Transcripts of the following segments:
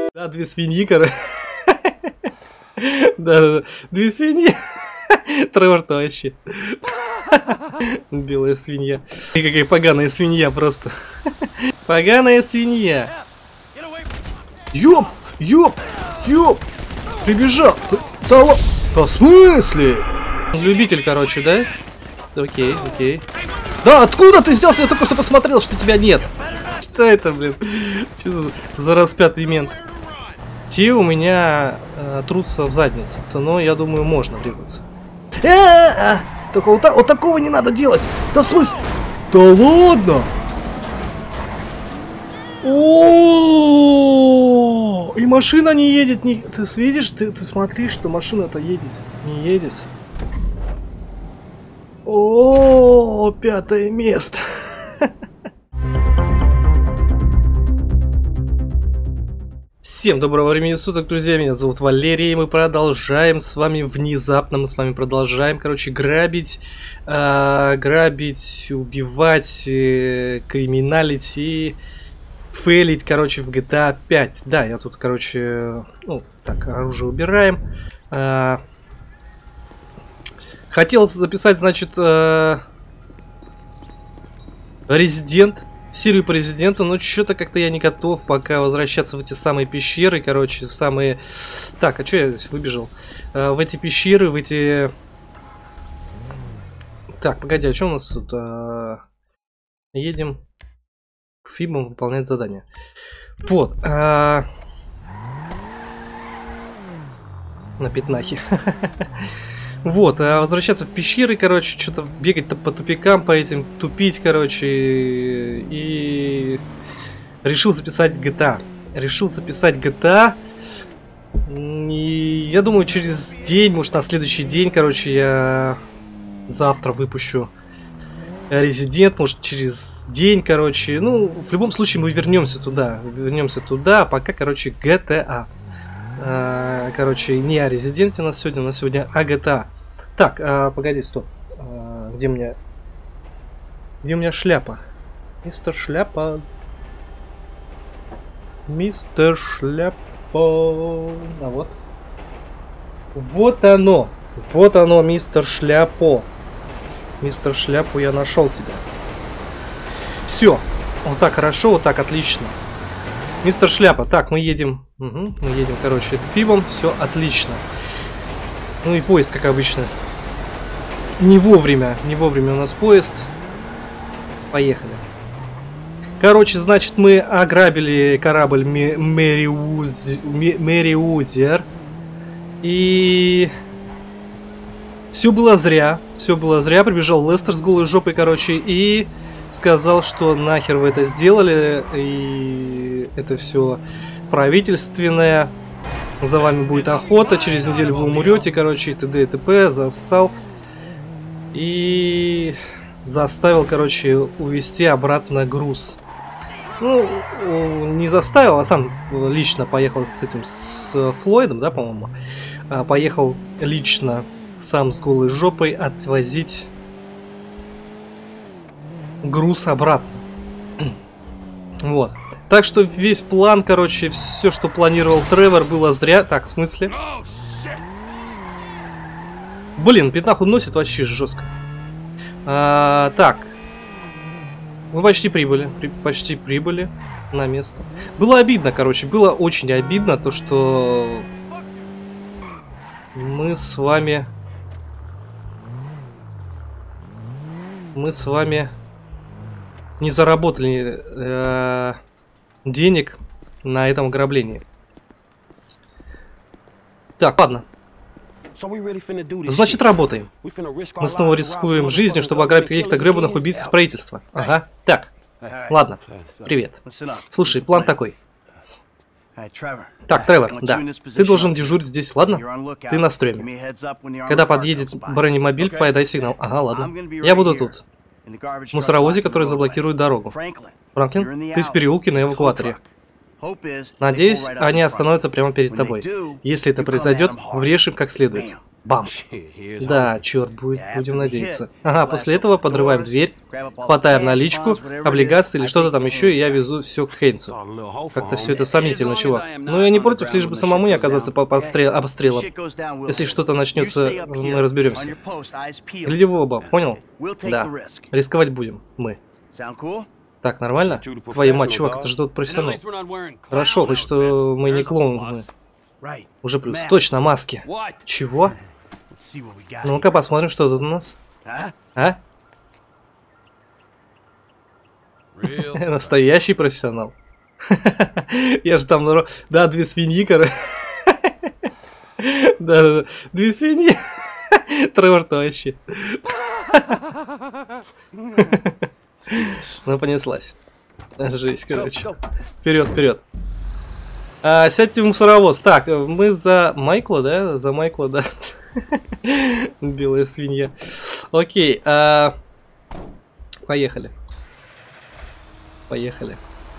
Да, две свиньи, короче. Да, две свиньи. Тревор-то вообще. Белая свинья. И какая поганая свинья просто. Поганая свинья. Ёп! Прибежал! Да в смысле? Любитель, короче, да? Окей. Да, откуда ты взялся? Я только что посмотрел, что тебя нет. Что это, блин? Что за распятый мент? Те у меня трутся в заднице. Но я думаю, можно врезаться. Только вот такого не надо делать. Да в смысле? Да ладно? О, и машина не едет. Ты видишь? Ты смотри, что машина-то едет. Не едет. О, 5-е место. Всем доброго времени суток, друзья, меня зовут Валерий, и мы продолжаем с вами внезапно, короче, грабить, убивать, криминалить и фейлить, короче, в GTA 5. Да, я тут, короче, ну, так, оружие убираем. Хотел записать, значит, серию по Резиденту, но что-то как-то я не готов пока возвращаться в эти самые пещеры, короче, в самые... Так, а что я здесь выбежал? В эти пещеры, в эти... Так, погоди, а что у нас тут? Едем к Фибам выполнять задание. Вот. На пятнахе. Вот, возвращаться в пещеры, короче, что-то бегать по тупикам, по этим, тупить, короче, и решил записать GTA. И я думаю, через день, может, на следующий день, короче, я завтра выпущу Resident, может, через день, короче. Ну, в любом случае, мы вернемся туда, а пока, короче, GTA. Короче, не о Резиденте у нас сегодня о GTA. Так, погоди, стоп. Где у меня шляпа? Мистер Шляпа. А вот. Вот оно, мистер Шляпо. Мистер Шляпу, я нашел тебя. Все. Вот так хорошо, вот так отлично. Мистер Шляпа, так, мы едем. Мы едем, короче, к Фибам, все отлично. Ну и поезд, как обычно. Не вовремя у нас поезд. Поехали. Короче, значит, мы ограбили корабль Мерриузер. И... Все было зря. Прибежал Лестер с голой жопой, короче, и... сказал, что нахер вы это сделали, и это все правительственное, за вами будет охота, через неделю вы умрете, короче, и т.д. и т.п. Зассал и заставил, короче, увезти обратно груз. Ну, не заставил, а сам лично поехал с Флойдом, да, по-моему, поехал лично сам с голой жопой отвозить груз обратно. Вот. Так что весь план, короче, все, что планировал Тревор, было зря. Так, в смысле? Блин, пятнаху носит вообще жестко. Так. Мы почти прибыли на место. Было обидно, короче, было очень обидно то, что мы с вами не заработали денег на этом ограблении. Так, ладно. Значит, работаем. Мы снова рискуем жизнью, чтобы ограбить каких-то гребаных убийц из правительства. Ага. Так, ладно. Привет. Слушай, план такой. Так, Тревор, да. Ты должен дежурить здесь, ладно? Ты на стреме. Когда подъедет бронемобиль, подай сигнал. Ага, ладно. Я буду тут. В мусоровозе, который заблокирует дорогу. Франклин, ты в переулке на эвакуаторе. Надеюсь, они остановятся прямо перед тобой. Если это произойдет, врежь им как следует. Бам. Да, черт, будем надеяться. Ага, после этого подрываем дверь, хватаем наличку, облигации или что-то там еще, и я везу все к Хейнсу. Как-то все это сомнительно, чувак. Но я не против, лишь бы самому не оказаться под обстрелом. Если что-то начнется, мы разберемся. Гляди в оба, понял? Да. Рисковать будем. Мы. Так, нормально? Твою мать, чувак, это же тот профессионал. Хорошо, хоть что мы не клоуны. Уже плюс. Точно, маски. Чего? Ну-ка, посмотрим, что тут у нас. А? Настоящий профессионал. Я же там... Да, 2 свиньи, короче. Да, 2 свиньи. Тревор-то вообще. Ну, понеслась. Жесть, короче. Вперед, вперед. Сядьте в мусоровоз. Так, мы за Майкла, да? За Майкла, да. Белая свинья. Окей. Поехали. Поехали.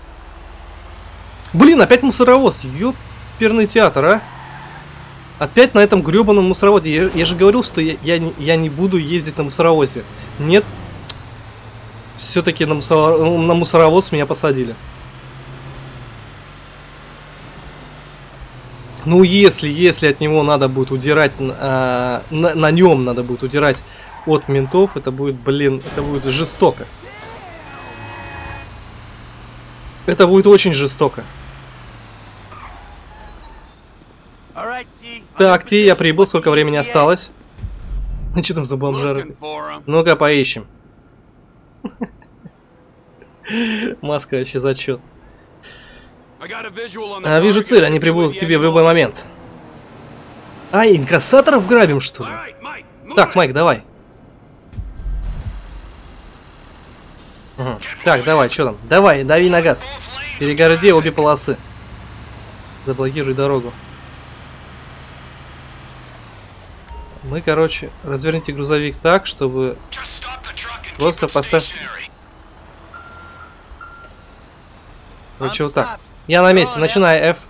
Блин, опять мусоровоз. Ёперный театр, а? Опять на этом гребаном мусоровозе. Я же говорил, что я не буду ездить на мусоровозе. Нет. Все-таки на мусоровоз меня посадили. Ну, если от него надо будет удирать, на нем надо будет удирать от ментов, это будет, блин, это будет жестоко. Это будет очень жестоко. Так, Ти, я прибыл, сколько времени осталось? Ну, что там за бомжары? Ну-ка, поищем. Маска вообще зачет. Вижу цель, они прибудут к тебе в любой момент. Инкассаторов грабим, что ли? Так, Майк, давай. Угу. Так, давай, что там? Давай, дави на газ. Перегороди обе полосы. Заблокируй дорогу. Мы, короче, разверните грузовик так, чтобы просто поставь... Короче, вот так. Я на месте, начинай, F.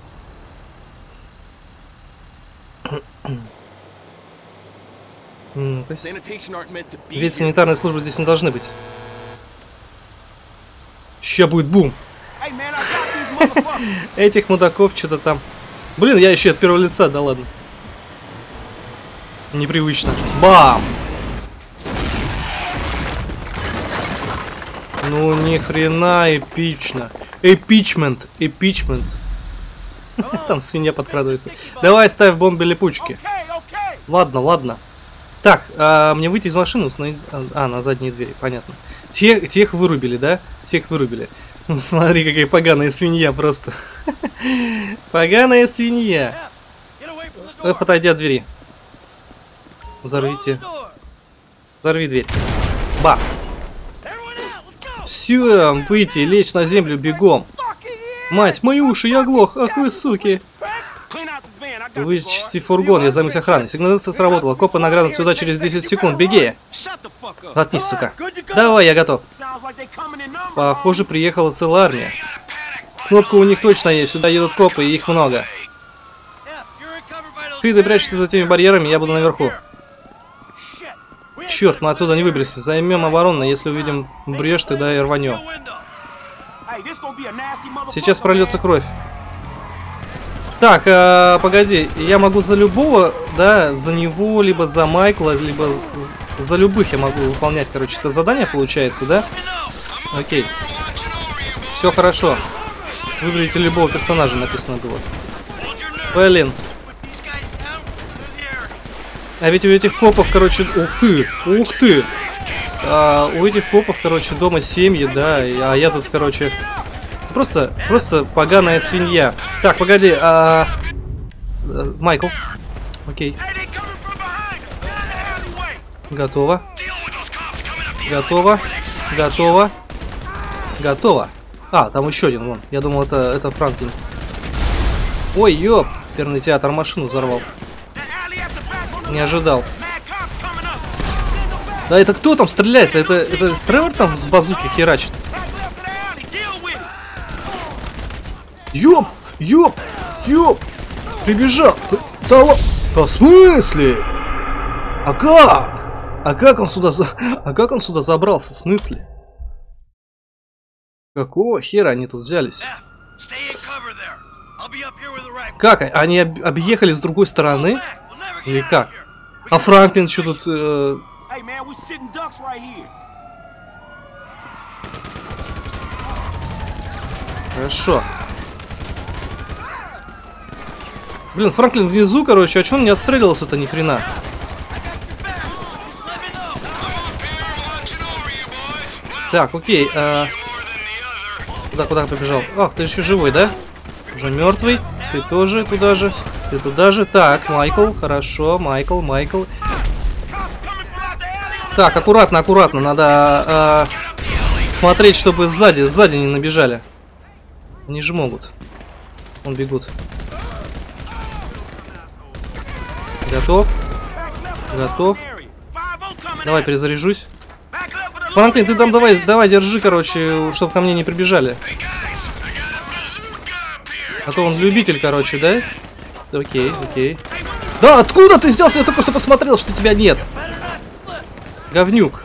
Ведь санитарные службы здесь не должны быть. Ща будет бум. Этих мудаков что-то там. Блин, я еще от первого лица, да ладно. Непривычно. Бам! Ну ни хрена эпично. Эпичмент, эпичмент. Там свинья подкрадывается. Давай ставь бомбы липучки. Ладно, ладно. Так, мне выйти из машины, установить... на задние двери, понятно. Тех вырубили, да? Тех вырубили. Смотри, какая поганая свинья просто. Поганая свинья. Подойди от двери. Взорвите. Взорви дверь. Бах. Все, выйти, лечь на землю бегом. Мать, мои уши, я оглох. Ах вы, суки. Вычисти фургон, я займусь охраной. Сигнализация сработала. Копы нагрянут сюда через 10 секунд. Беги. Заткнись, сука. Давай, я готов. Похоже, приехала целая армия. Кнопка у них точно есть. Сюда едут копы, и их много. Ты прячешься за теми барьерами, я буду наверху. Черт, мы отсюда не выберемся. Займем оборону, если увидим брешь, тогда и рванем. Сейчас прольется кровь. Так, погоди, я могу за любого, да, за него, либо за Майкла, либо за любых я могу выполнять, короче, это задание получается, да? Окей. Все хорошо. Выберите любого персонажа, написано было. Блин. А ведь у этих копов, короче, ух ты, ух ты. У этих копов, короче, дома семьи, да, а я тут, короче, просто поганая свинья. Так, погоди, Майкл. Окей. Готово. Готово. Готово. Готово. Там еще один, вон. Я думал, это Франклин. Ой, ёп, оперный театр машину взорвал. Не ожидал. Да это кто там стреляет? Это Тревор там с базуки херачит? Ёп! Ёп! Ёп! Прибежал! Да в смысле? А как? А как он сюда а как он сюда забрался? В смысле? Какого хера они тут взялись? Как? Они объехали с другой стороны? Или как? А Франклин что тут... Хорошо. Блин, Франклин внизу, короче, а чё он не отстреливался-то ни хрена? Так, окей. Куда побежал? Ах, ты еще живой, да? Уже мертвый. Ты тоже туда же. Ты туда же. Так, Майкл, хорошо. Майкл. Так, аккуратно. Надо смотреть, чтобы сзади не набежали. Они же могут. Вон бегут. Готов. Давай, перезаряжусь. Франклин, ты там давай, держи, короче, чтобы ко мне не прибежали. А то он любитель, короче, да? Окей. Да, откуда ты взялся? Я только что посмотрел, что тебя нет. Говнюк.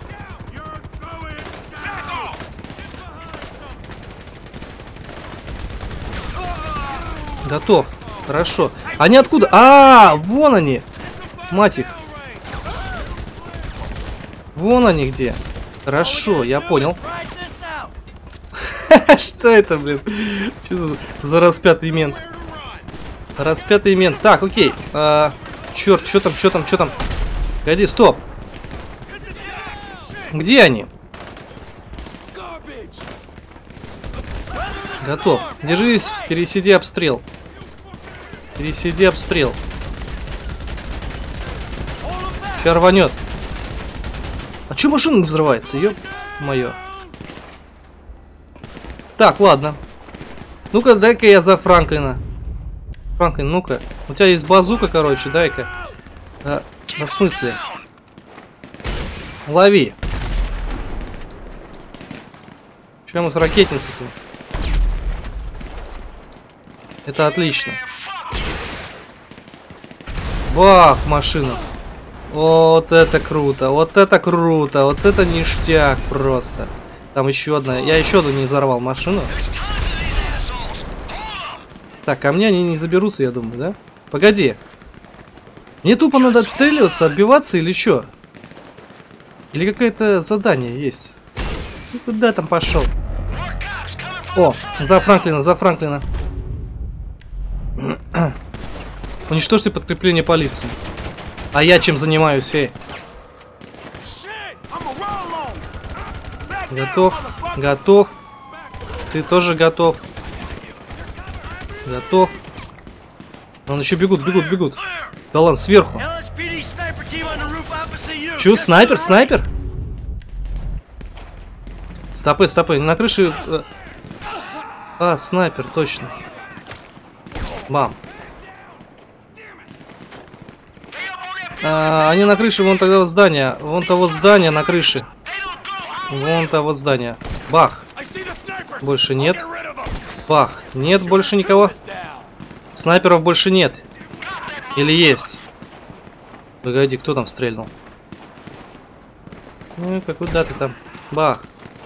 Готов. Хорошо. Они откуда? Вон они. Мать их. Вон они где. Хорошо, я понял. Что это, блин? Что за распятый мент? Распятый мент. Так, окей. Черт, что там? Погоди, стоп. Где они? Готов. Держись, пересиди обстрел. Сейчас рванет. А чё машина не взрывается? Ё-моё. Так, ладно. Ну-ка, дай-ка я за Франклина. Франклин, ну-ка. У тебя есть базука, короче, дай-ка. В смысле? Лови. Чё ему с ракетницей-то? Это отлично. Бах, машина. Вот это круто, вот это ништяк просто. Там еще одна. Я еще одну не взорвал машину. Так, ко мне они не заберутся, я думаю, да? Погоди. Мне тупо надо отстреливаться, отбиваться или что? Или какое-то задание есть? Ты куда там пошел? О, за Франклина. Уничтожьте подкрепление полиции. А я чем занимаюсь, эй? Готов. Ты тоже готов. Вон еще бегут. Да ладно, сверху. Чё, снайпер? Стопы, на крыше... снайпер, точно. Бам. Они на крыше вон того здания. Вон того здания на крыше. Вон того здания. Бах. Больше нет. Бах. Нет больше никого. Снайперов больше нет. Или есть? Погоди, кто там стрельнул? Ну-ка, куда ты там? Бах.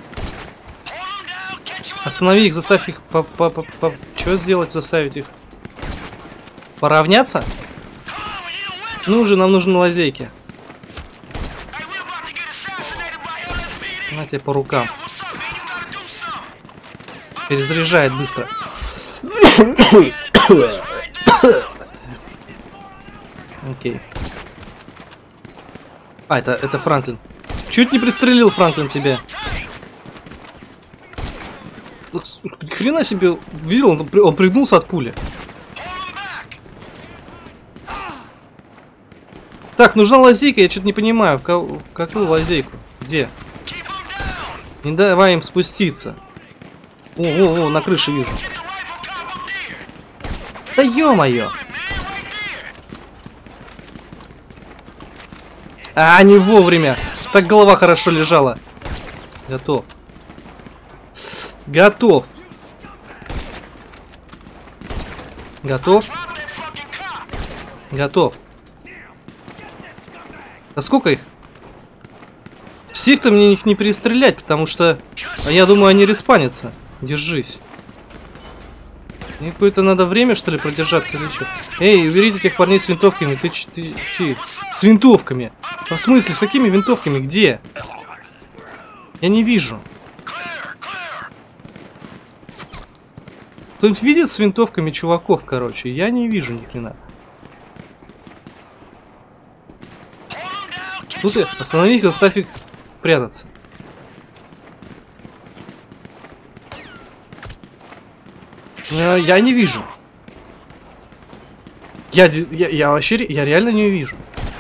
Останови их, заставь их Что сделать, заставить их? Поравняться? Ну уже нам нужны лазейки. На тебе по рукам. Перезаряжает быстро. Окей. Это Франклин. Чуть не пристрелил Франклин тебя. Хрена себе, видел, он пригнулся от пули. Так, нужна лазейка, я что-то не понимаю. Какую лазейку? Где? Не давай им спуститься. О, на крыше вижу. Да ё-моё. Не вовремя. Так голова хорошо лежала. Готов. А сколько их? Всех-то мне их не перестрелять, потому что, я думаю, они респанятся. Держись. Мне какое-то надо время, что ли, продержаться или что? Эй, уберите этих парней с винтовками. Ты. С винтовками. В смысле, с какими винтовками? Где? Я не вижу. Кто-нибудь видит с винтовками чуваков, короче? Я не вижу ни хрена. Тут останови их, заставь их прятаться. Я не вижу. Я вообще, я реально не вижу.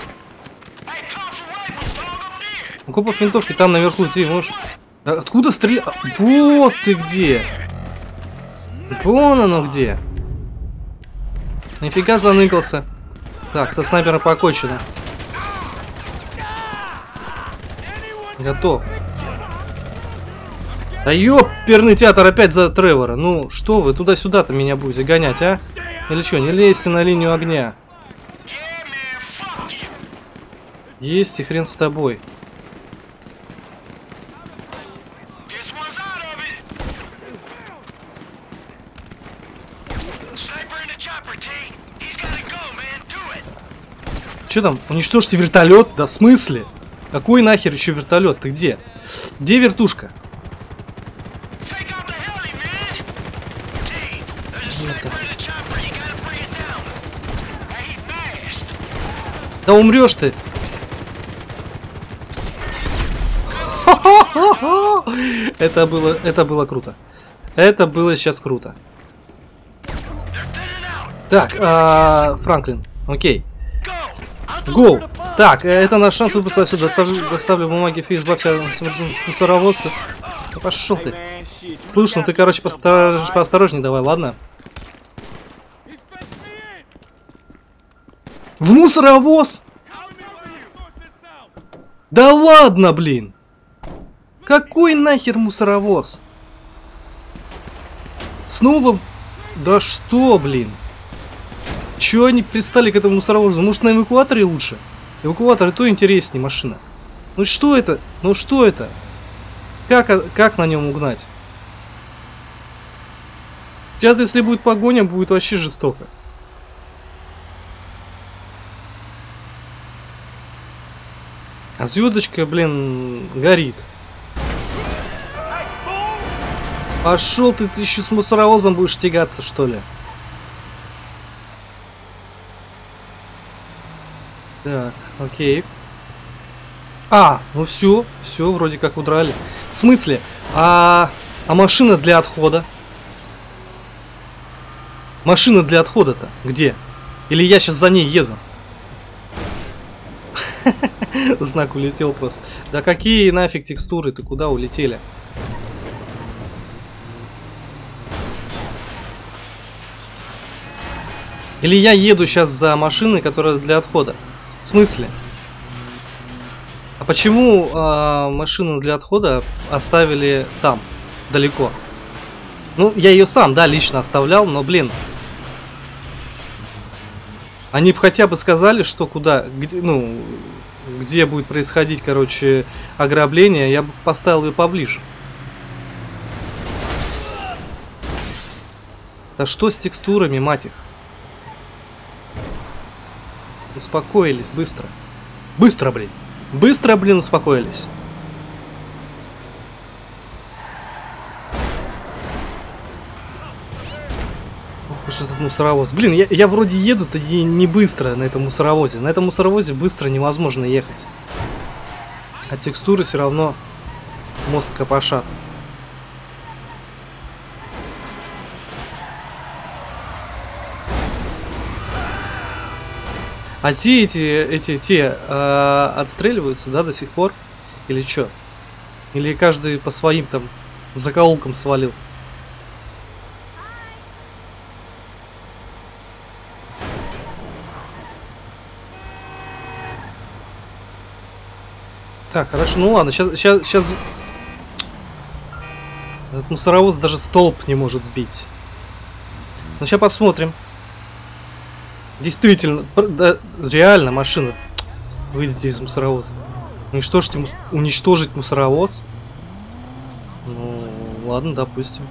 Копов винтовки там наверху, ты можешь... Откуда стрелять? Вот ты где. Вон оно где. Нифига заныкался. Так, со снайпером покончено. Готов. Да ёперный театр опять за Тревора. Ну, что вы туда-сюда-то меня будете гонять, а? Или что, не лезьте на линию огня. Есть и хрен с тобой. Че там? Уничтожьте вертолет? Да в смысле? Какой нахер еще вертолет? Ты где? Где вертушка? Да умрешь ты! Это было круто. Это было сейчас круто. Так, Франклин, окей. Гоу! Так, это наш шанс выбраться отсюда. Доставлю бумаги в избавься от мусоровоза. Да пошел ты. Слушай, ну ты, короче, поосторожней давай, ладно? В мусоровоз? Да ладно, блин! Какой нахер мусоровоз? Снова? Да что, блин? Чего они пристали к этому мусоровозу? Может, на эвакуаторе лучше? Эвакуатор и то интереснее машина. Ну что это? Ну что это? Как на нем угнать? Сейчас, если будет погоня, будет вообще жестоко. А звездочка, блин, горит. Пошел ты еще с мусоровозом будешь тягаться, что ли? Так, окей. Ну все, вроде как удрали. В смысле? А машина для отхода? Машина для отхода-то где? Или я сейчас за ней еду? Знак улетел просто. Да какие нафиг текстуры? Ты куда улетели? Или я еду сейчас за машиной, которая для отхода? В смысле? А почему машину для отхода оставили там, далеко? Ну, я ее сам, да, лично оставлял, но, блин. Они бы хотя бы сказали, что куда, где будет происходить, короче, ограбление, я бы поставил ее поближе. Да что с текстурами, мать их? Успокоились, быстро. Быстро, блин. Быстро, блин, успокоились. Ох уж этот мусоровоз. Блин, я вроде еду-то и не быстро на этом мусоровозе. На этом мусоровозе быстро невозможно ехать. А текстуры все равно мозг копошат. А те отстреливаются, да, до сих пор? Или что? Или каждый по своим там закоулкам свалил? Так, хорошо, ну ладно, сейчас... Этот мусоровоз даже столб не может сбить. Ну, сейчас посмотрим. Действительно, да, реально машина. Выйдите из мусоровоза. Уничтожить мусоровоз? Ну, ладно, допустим.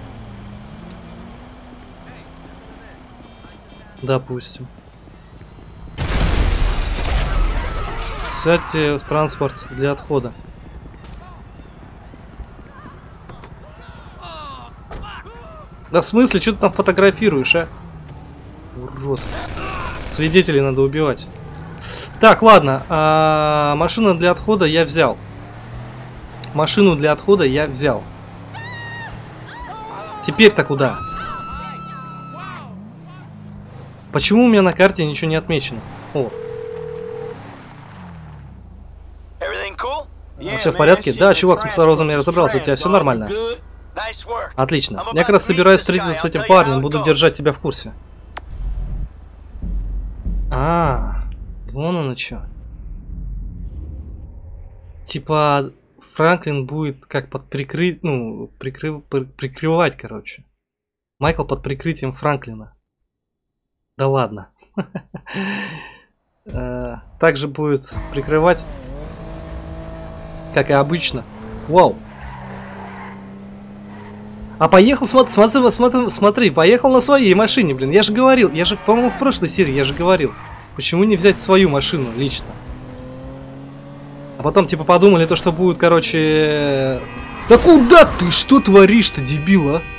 Допустим. Сядьте в транспорт для отхода. Да в смысле, что ты там фотографируешь, а? Урод. Свидетелей надо убивать. Так, ладно. Машина для отхода я взял. Машину для отхода я взял. Теперь-то куда? Почему у меня на карте ничего не отмечено? О. Все в порядке? Да, чувак, с мусорозом я разобрался, у тебя все нормально. Отлично. Я как раз собираюсь встретиться с этим парнем, буду держать тебя в курсе. Вон оно что. Типа Франклин будет как под прикрытием, ну, прикрывать, короче. Майкл под прикрытием Франклина. Да ладно. Также будет прикрывать, как и обычно. Вау. А поехал, смотри, поехал на своей машине, блин. Я же говорил, по-моему, в прошлой серии я же говорил. Почему не взять свою машину лично? А потом, типа, подумали то, что будет, короче... Да куда ты? Что творишь-то, дебил, а?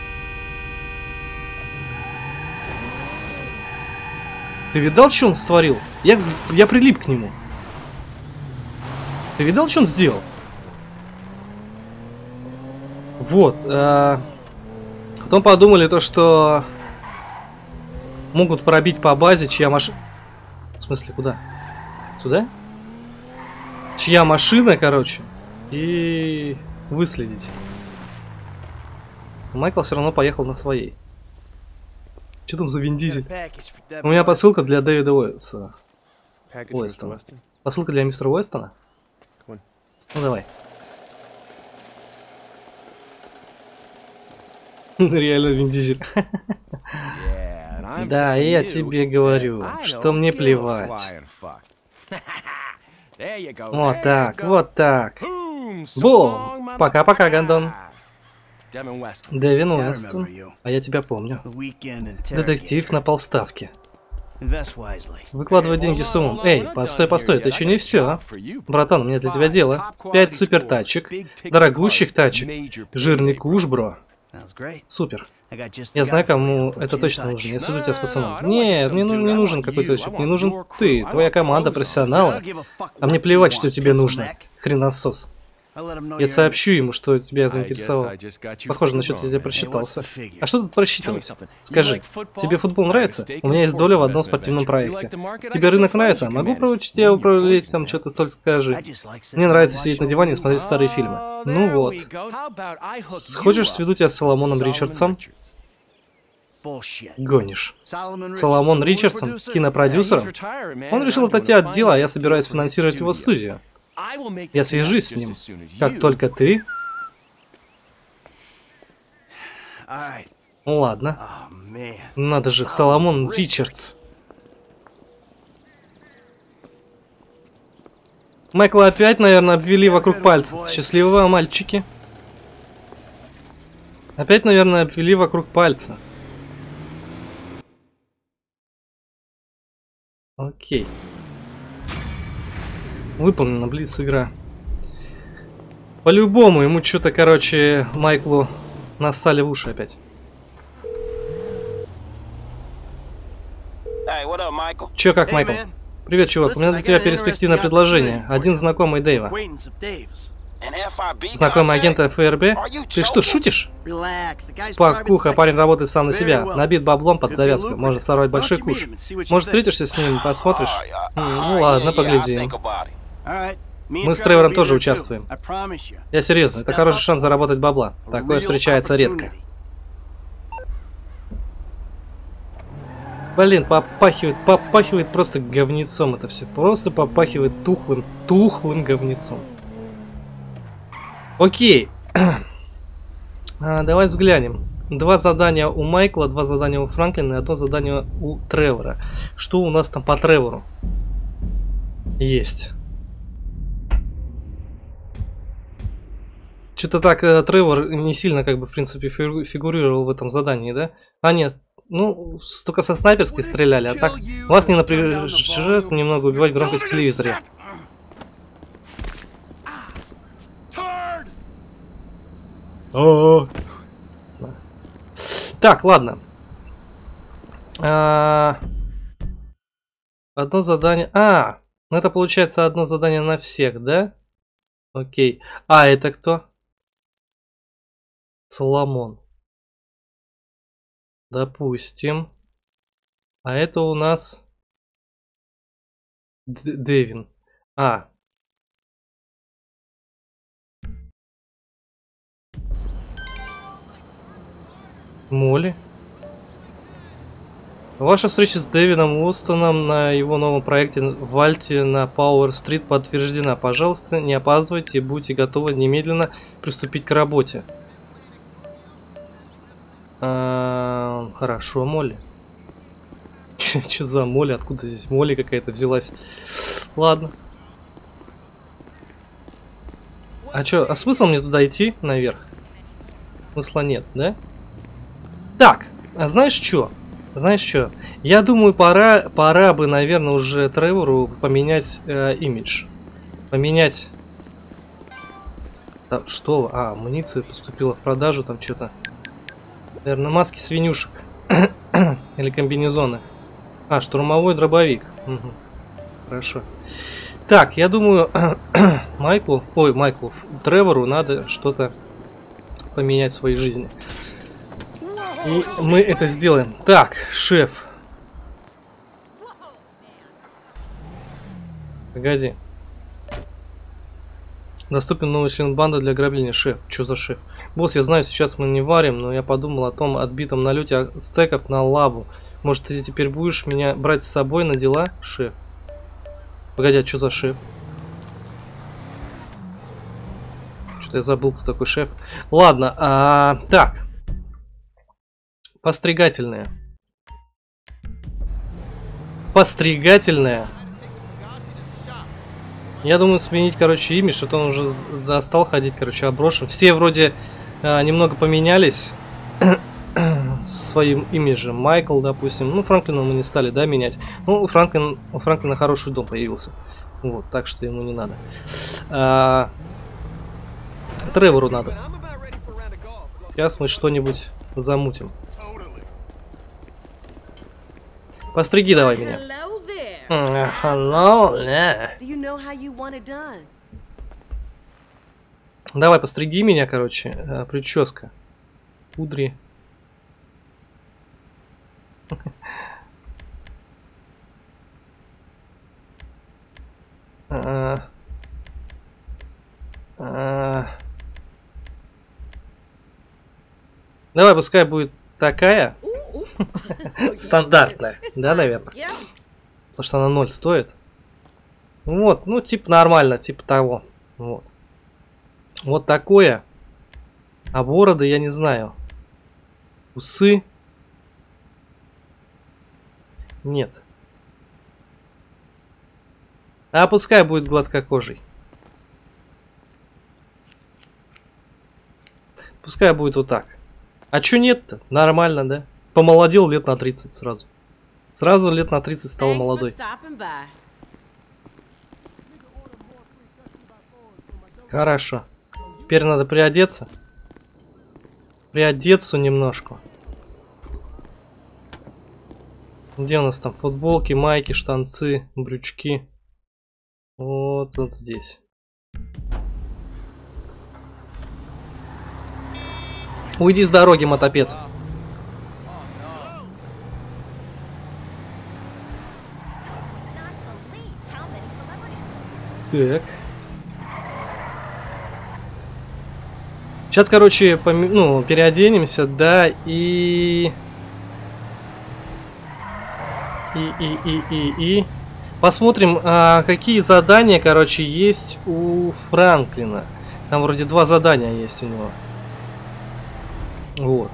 Ты видал, что он сотворил? Я прилип к нему. Ты видал, что он сделал? Вот. Потом подумали то, что могут пробить по базе, чья машина... В смысле, куда? Сюда? Чья машина, короче, и выследить. Майкл все равно поехал на своей. Что там за Вин Дизель? У меня посылка для Дэвида Уэстона. Посылка для мистера Уэстона? Ну давай. Реально Вин Дизель. Да, я тебе говорю, что мне плевать. Вот так, вот так. Бум! Пока-пока, Гондон. Дэвин Уэстон. А я тебя помню. Детектив на полставки. Выкладывай деньги с умом. Эй, постой, это еще не все. Братан, у меня для тебя дело. 5 супер тачек, дорогущих тачек, жирный куш, бро. Супер. Я знаю, кому это точно нужно. Я суду тебя с пацаном. Нет, мне не нужен какой-то тачек. Мне нужен ты, твоя команда профессионала. А мне плевать, что тебе нужно. Хреносос. Я сообщу ему, что тебя заинтересовало. Похоже, насчет я просчитался. А что тут просчитывать? Скажи, тебе футбол нравится? У меня есть доля в одном спортивном проекте. Тебе рынок нравится? Могу проучить тебя управлять, там что-то только скажи. Мне нравится сидеть на диване и смотреть старые фильмы. Ну вот. Хочешь, сведу тебя с Соломоном Ричардсом? Гонишь. Соломон Ричардсон, кинопродюсером? Он решил отойти от дела, а я собираюсь финансировать его студию. Я свяжусь с ним, как только ты... Ну ладно. Надо же, Соломон Ричардс. Майкла опять, наверное, обвели вокруг пальца. Счастливого, мальчики. Опять, наверное, обвели вокруг пальца. Окей. Выполнена, блиц игра. По-любому ему что-то, короче, Майклу нассали в уши опять. Чё как, Майкл? Привет, чувак, у меня для тебя перспективное предложение. Один знакомый Дэйва. Знакомый агент ФРБ? Ты что, шутишь? Спокуха, парень работает сам на себя. Набит баблом под завязку. Может сорвать большой куш. Может, встретишься с ним, посмотришь? Ну ладно, поглядим. Мы с Тревором тоже участвуем. Я серьезно, это хороший шанс заработать бабла. Такое встречается редко. Блин, попахивает просто говнецом это все. Просто попахивает тухлым говнецом. Окей. Давай взглянем. 2 задания у Майкла, 2 задания у Франклина и 1 задание у Тревора. Что у нас там по Тревору? Есть. Что-то так Тревор не сильно, как бы, в принципе, фигурировал в этом задании, да? А нет, ну, только со снайперской стреляли, а так вас не напряжет немного убивать громкость в телевизоре. Так, ладно. Одно задание... ну это получается одно задание на всех, да? Окей. А это кто? Соломон. Допустим. А это у нас... Дэвин. Молли. Ваша встреча с Дэвином Устоном на его новом проекте Вальте на Пауэр-стрит подтверждена. Пожалуйста, не опаздывайте и будьте готовы немедленно приступить к работе. Хорошо, Молли. Че за Молли? Откуда здесь Молли какая-то взялась? Ладно. А смысл мне туда идти наверх? Смысла нет, да? Так, а знаешь что? Знаешь что? Я думаю, пора бы, наверное, уже Тревору поменять имидж. Поменять... что? Амуниция поступила в продажу, там что-то. Наверное, маски свинюшек. Или комбинезоны. Штурмовой дробовик. Угу. Хорошо. Так, я думаю, Тревору надо что-то поменять в своей жизни. И мы это сделаем. Так, шеф. Погоди. Доступен новый член банды для ограбления. Шеф. Что за шеф? Босс, я знаю, сейчас мы не варим, но я подумал о том отбитом налете ацтеков на лаву. Может, ты теперь будешь меня брать с собой на дела, шеф? Погоди, а что за шеф? Что-то я забыл, кто такой шеф. Ладно, так. Постригательная. Постригательная. Я думаю, сменить, короче, имидж, а то он уже достал ходить, короче, оброшен. Все вроде немного поменялись своим имиджем. Майкл, допустим. Ну, Франклина мы не стали, да, менять. Ну, у Франклина хороший дом появился. Вот, так что ему не надо. Тревору надо. Сейчас мы что-нибудь замутим. Постриги давай меня. Hello there. Давай, постриги меня, короче. Прическа. Кудри. Давай, пускай будет такая. Стандартная. Да, наверное. Потому что она 0 стоит. Вот, ну, типа нормально, типа того. Вот. Вот такое. А бороды я не знаю. Усы. Нет. А пускай будет гладкокожий. Пускай будет вот так. А чё нет-то? Нормально, да? Помолодел лет на 30 сразу. Сразу лет на 30 стал молодой. Хорошо. Теперь надо приодеться. Приодеться немножко. Где у нас там футболки, майки, штанцы, брючки? Вот здесь. Уйди с дороги, мотопед. Так. Сейчас, короче, переоденемся, да, и посмотрим, какие задания, короче, есть у Франклина. Там вроде 2 задания есть у него. Вот.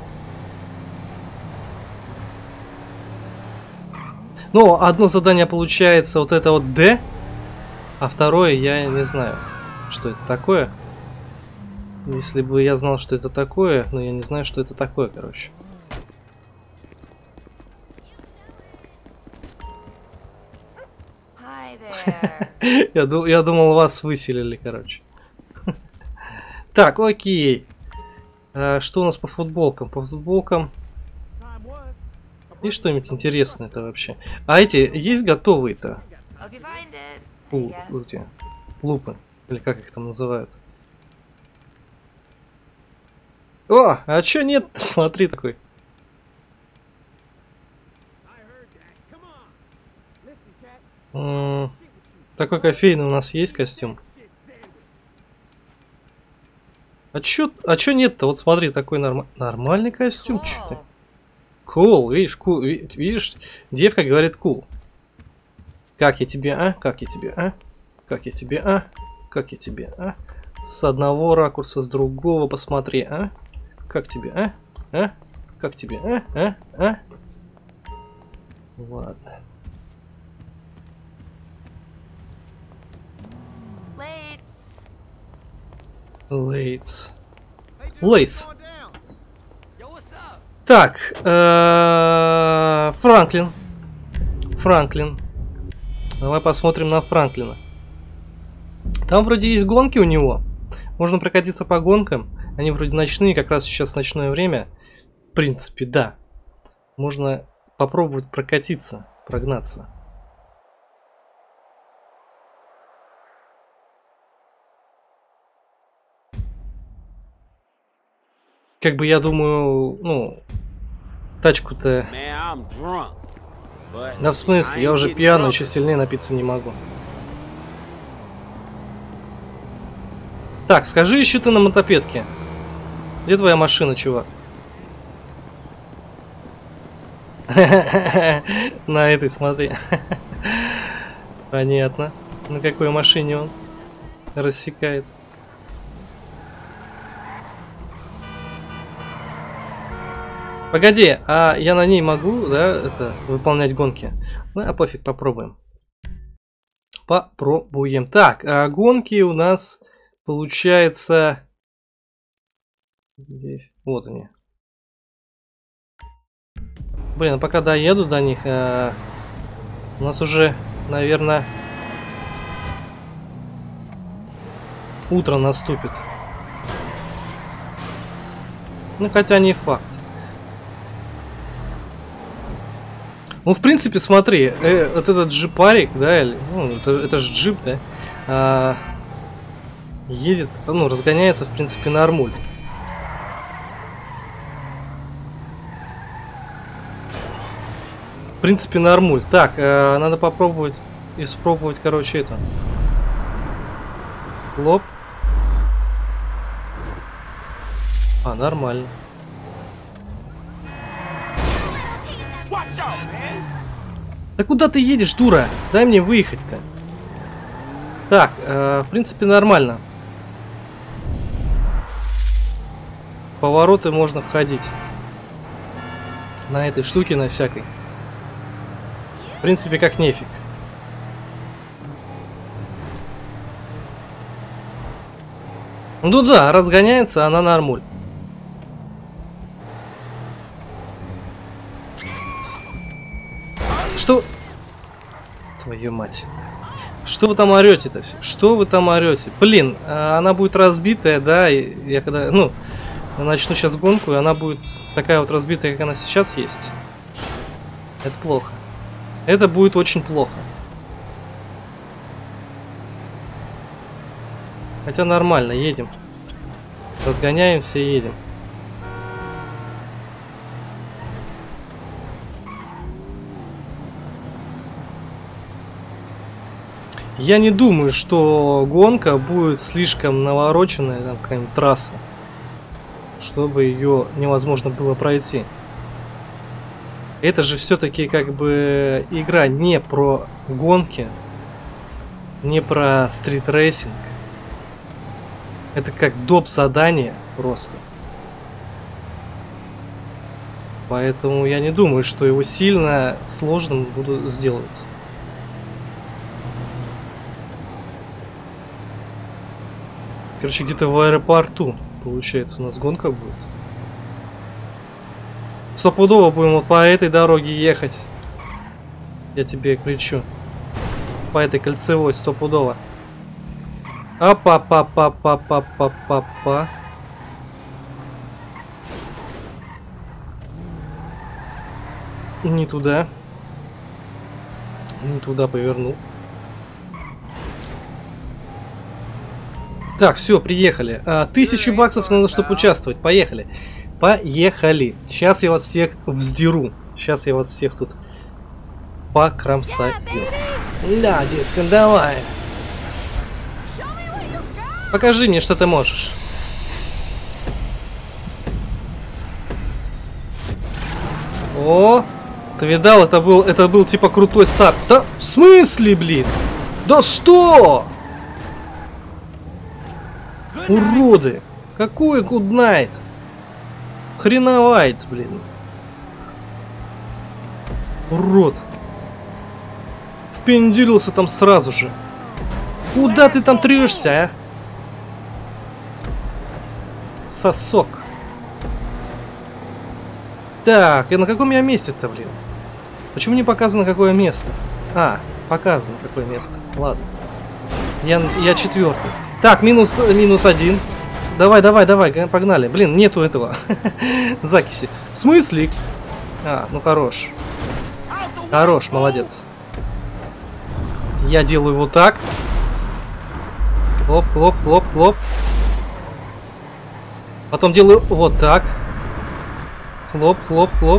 Ну, одно задание получается вот это вот Д. А второе я не знаю, что это такое. Если бы я знал, что это такое, но я не знаю, что это такое, короче. Я думал, вас выселили, короче. Так, окей. Что у нас по футболкам? По футболкам есть что-нибудь интересное-то вообще? А эти есть готовые-то? Лупы. Или как их там называют? О, а чё нет? Смотри такой. Такой кофейный у нас есть костюм. А чё нет-то? Вот смотри, такой нормальный костюм. Cool, видишь, cool, видишь, девка говорит cool. Как я тебе, а? Как я тебе, а? Как я тебе, а? Как я тебе, а? С одного ракурса, с другого посмотри, а? Как тебе, а? А? Как тебе, а? А? Ладно. Лейтс. Так, Франклин. Давай посмотрим на Франклина. Там вроде есть гонки у него. Можно прокатиться по гонкам. Они вроде ночные, как раз сейчас ночное время. В принципе, да. Можно попробовать прокатиться, прогнаться. Как бы я думаю, ну, тачку-то... Да в смысле, я уже пьяный, еще сильнее напиться не могу. Так, скажи еще ты на мотопедке. Где твоя машина, чувак? На этой, смотри. Понятно. На какой машине он рассекает. Погоди, а я на ней могу, да, это, выполнять гонки? Ну, а пофиг, попробуем. Попробуем. Так, а гонки у нас, получается... Здесь, вот они. Блин, а пока доеду до них, у нас уже, наверное, утро наступит. Ну, хотя не факт. Ну, в принципе, смотри, вот этот джипарик, да, или, ну, это же джип, да, едет, ну, разгоняется, в принципе, нормуль. В принципе, нормуль. Так, надо попробовать, испробовать, короче, это. Лоб. А, нормально. Да куда ты едешь, дура? Дай мне выехать-то. Так, в принципе, нормально. В повороты можно входить. На этой штуке, на всякой. В принципе, как нефиг. Ну да, разгоняется она нормуль. Что? Твою мать. Что вы там орете-то все? Что вы там орете? Блин, она будет разбитая, да, и я когда, ну, начну сейчас гонку, и она будет такая вот разбитая, как она сейчас есть. Это плохо. Это будет очень плохо. Хотя нормально, едем. Разгоняемся и едем. Я не думаю, что гонка будет слишком навороченная, там какая-нибудь трасса, чтобы ее невозможно было пройти. Это же все-таки как бы игра не про гонки, не про стритрейсинг. Это как доп. Задание просто. Поэтому я не думаю, что его сильно сложным буду сделать. Короче, где-то в аэропорту, получается, у нас гонка будет. Стопудово будем вот по этой дороге ехать. Я тебе кричу. По этой кольцевой, стопудово. Апа-па-па-па-па-па-па. Не туда. Не туда повернул. Так, все, приехали. 1000 баксов надо, чтобы участвовать. Поехали. Поехали. Сейчас я вас всех вздеру. Сейчас я вас всех тут покромсаю. Да, детка, давай. Покажи мне, что ты можешь. О, ты видал, это был типа крутой старт. Да в смысле, блин? Да что? Уроды! Какой Good Night? Хреновайт, блин. Урод. Впендюрился там сразу же. Куда ты там трешься, а? Сосок. Так, и на каком я месте-то, блин? Почему не показано, какое место? А, показано, какое место. Ладно. Я четвертый. Так, минус 1. Давай, погнали. Блин, нету этого закиси. В смысле? А, ну хорош. Хорош, молодец. Я делаю вот так. Хлоп, хлоп, хлоп, хлоп. Потом делаю вот так. Хлоп, хлоп, хлоп.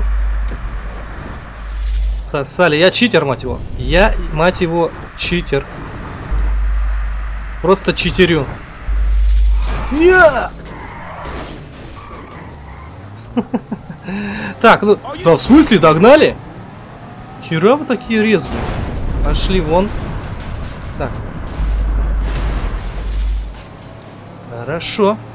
Сосали. Я читер, мать его. Я, мать его, читер. Просто читерю. Так, ну, да в смысле, догнали? Хера вы такие резвые. Пошли вон. Так. Хорошо.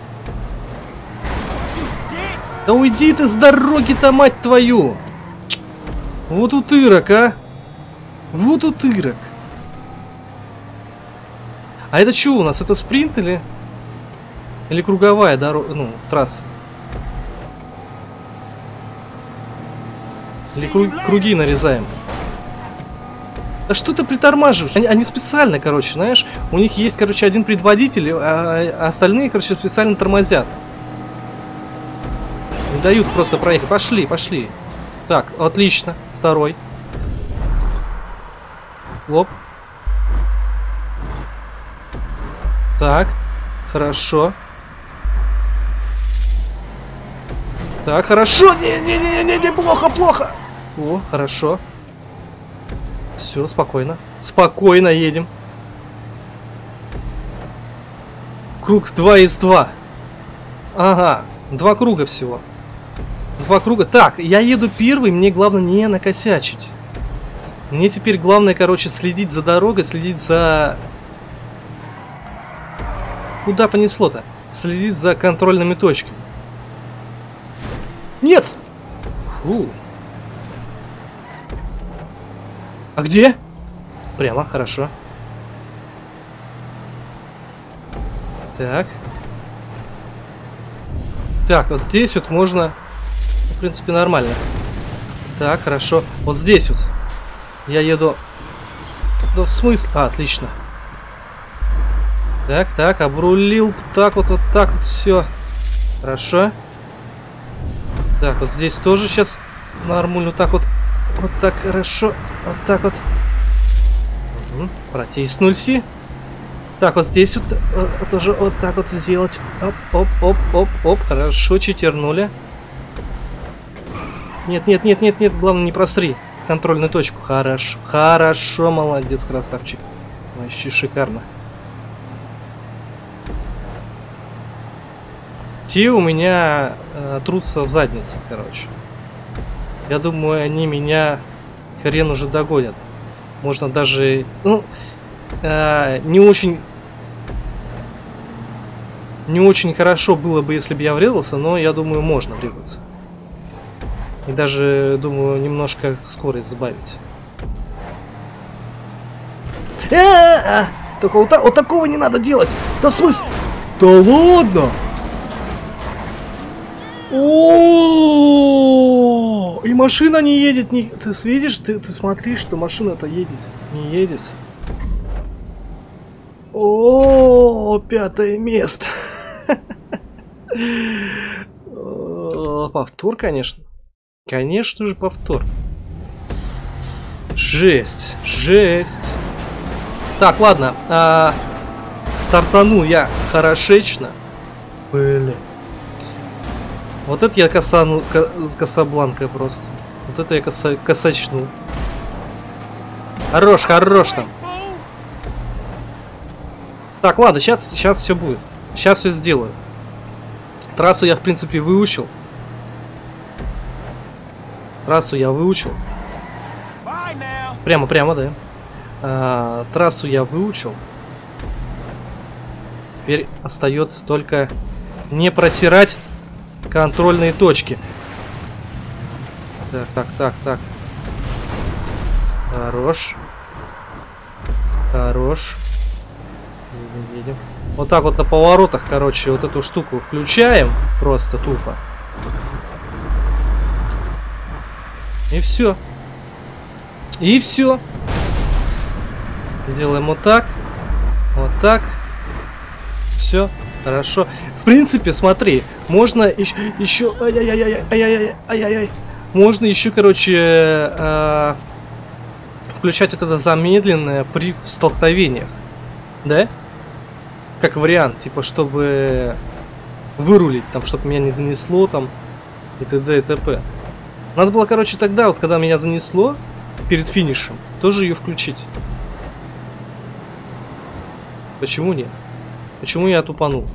Да уйди ты с дороги-то, мать твою! Вот утырок, а! Вот утырок. А это что у нас? Это спринт или... Или круговая дорога, ну, трасса? Или круги нарезаем? Да что ты притормаживаешь? Они специально, короче, знаешь, у них есть, короче, один предводитель, а остальные, короче, специально тормозят. Не дают просто проехать. Пошли, пошли. Так, отлично. Второй. Лоп. Так, хорошо. Так, хорошо. Не, плохо, плохо. О, хорошо. Все, спокойно. Спокойно едем. Круг 2 из 2. Ага, 2 круга всего. 2 круга. Так, я еду первый, мне главное не накосячить. Мне теперь главное, короче, следить за дорогой, следить за... Куда понесло-то? Следить за контрольными точками. Нет! Фу. А где? Прямо, хорошо. Так. Так, вот здесь вот можно... В принципе, нормально. Так, хорошо. Вот здесь вот. Я еду... Да в смысле? А, отлично. Так, так, обрулил. Так вот, вот так вот все. Хорошо. Так, вот здесь тоже сейчас нормально. Вот так вот. Вот так, хорошо. Вот так вот. Угу. Протиснулся. Так, вот здесь вот тоже вот так вот сделать. Оп, оп, оп, оп, оп. Хорошо, читернули. Нет, нет, нет, нет, нет. Главное, не просри контрольную точку. Хорошо. Хорошо, молодец, красавчик. Вообще шикарно. Те у меня трутся в заднице, короче. Я думаю, они меня хрен уже догонят. Можно даже... Ну, не очень хорошо было бы, если бы я врезался, но я думаю, можно врезаться. И даже, думаю, немножко скорость сбавить. Только вот такого не надо делать. Да в смысле? Да ладно? О, и машина не едет, не... Ты видишь, ты смотри, что машина-то едет, не едет. О, 5-е место. Повтор, конечно. Конечно же, повтор. Жесть, жесть. Так, ладно. Стартанул я хорошечно. Блин. Вот это я кособланка просто. Вот это я косачнул. Хорош, хорош там. Так, ладно, сейчас все будет. Сейчас все сделаю. Трассу я, в принципе, выучил. Трассу я выучил. Прямо, да. Трассу я выучил. Теперь остается только не просирать контрольные точки. Так. Хорош. Хорош. Едем. Вот так вот на поворотах, короче, вот эту штуку включаем. Просто тупо. И все. И все. Делаем вот так. Вот так. Все. Хорошо. В принципе, смотри, можно еще... Ай-яй-яй-яй-яй-яй-яй-яй. Можно еще, короче, включать вот это замедленное при столкновениях. Да? Как вариант, типа, чтобы вырулить, там, чтобы меня не занесло, там, и т.д. и т.п. Надо было, короче, тогда, вот, когда меня занесло, перед финишем, тоже ее включить. Почему нет? Почему я тупанул?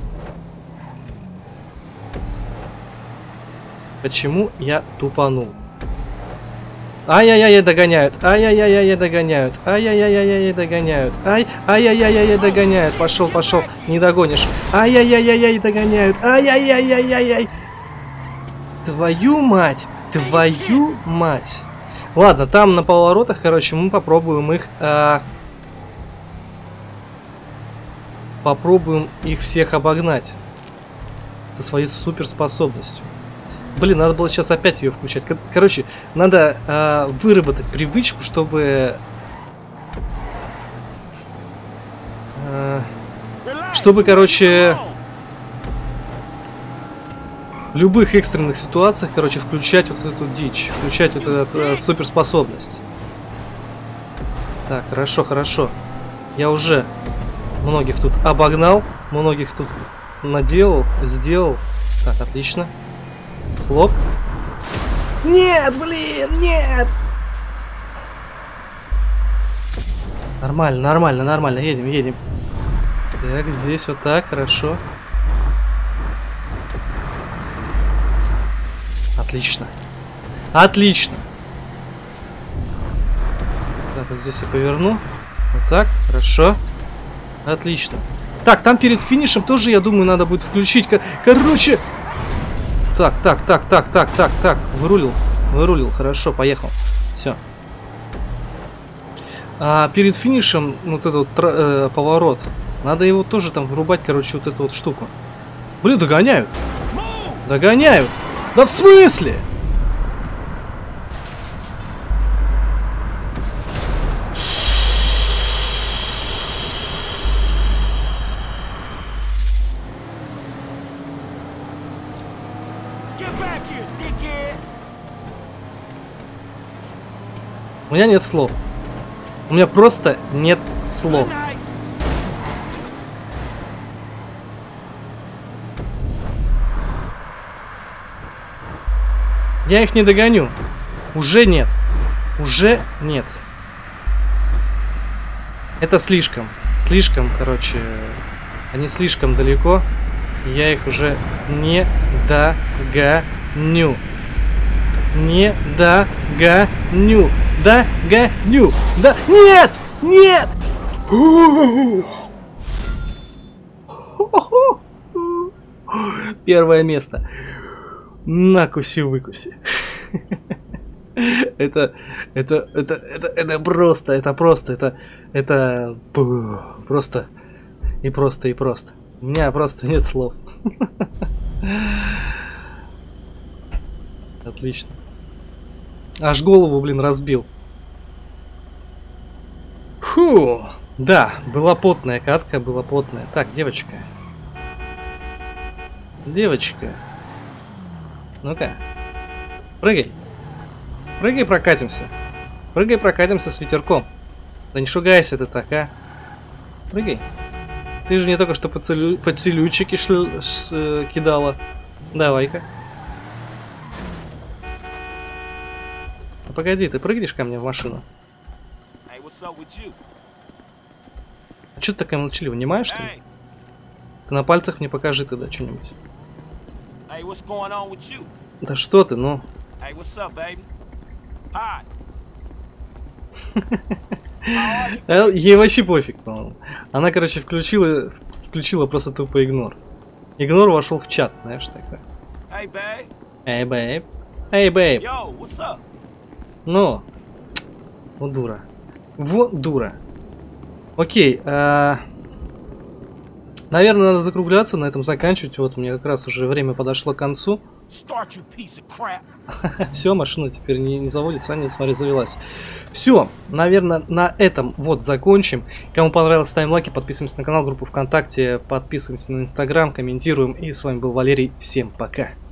Почему я тупанул? Ай-яй-яй, догоняют. Ай-яй-яй, догоняют. Ай-яй-яй, догоняют. Ай-яй-яй, догоняют. Пошел. Не догонишь. Ай-яй-яй, догоняют. Ай-яй-яй-яй-яй. Твою мать. Твою мать. Ладно, там на поворотах, короче, мы попробуем их... Попробуем их всех обогнать. Со своей суперспособностью. Блин, надо было сейчас опять ее включать. Короче, надо выработать привычку, чтобы... чтобы, короче... в любых экстренных ситуациях, короче, включать вот эту дичь. Включать вот эту суперспособность. Так, хорошо. Я уже многих тут обогнал. Многих тут наделал, сделал. Так, отлично. Хлоп. Нет, блин, нет! Нормально. Едем. Так, здесь вот так, хорошо. Отлично. Так, вот здесь я поверну. Вот так, хорошо. Отлично. Так, там перед финишем тоже, я думаю, надо будет включить. Короче... Так. Вырулил. Хорошо, поехал. Все. Перед финишем вот этот вот, поворот. Надо его тоже там врубать, короче, вот эту вот штуку. Блин, догоняют. Да в смысле? У меня нет слов. У меня просто нет слов. Я их не догоню. Уже нет. Это слишком. Короче. Они слишком далеко. Я их уже не догоню. Да, нет! Первое место. Накуси-выкуси. Это просто. У меня просто нет слов. Отлично. Аж голову, блин, разбил. Фу. Да, была потная катка, была потная. Так, девочка. Девочка. Ну-ка. Прыгай. Прыгай, прокатимся. Прыгай, прокатимся с ветерком. Да не шугайся ты так, а. Прыгай. Ты же не только что поцелуйчики кидала. Давай-ка. А погоди, ты прыгнешь ко мне в машину? А что ты такая молчаливая? Внимаешь, что ли? Ты на пальцах мне покажи тогда что-нибудь. Да что ты, ну? Ей вообще пофиг, по-моему. Она, короче, включила просто тупо игнор. Игнор вошел в чат, знаешь, такой. Эй, бейб. Эй, бейб. Ну. Вот дура. Вот дура. Окей. Наверное, надо закругляться, на этом заканчивать. Вот, у меня как раз уже время подошло к концу. Все, машина теперь не заводится, нет, смотри, завелась. Все, наверное, на этом вот закончим. Кому понравилось, ставим лайки, подписываемся на канал, группу ВКонтакте, подписываемся на Инстаграм, комментируем. И с вами был Валерий. Всем пока.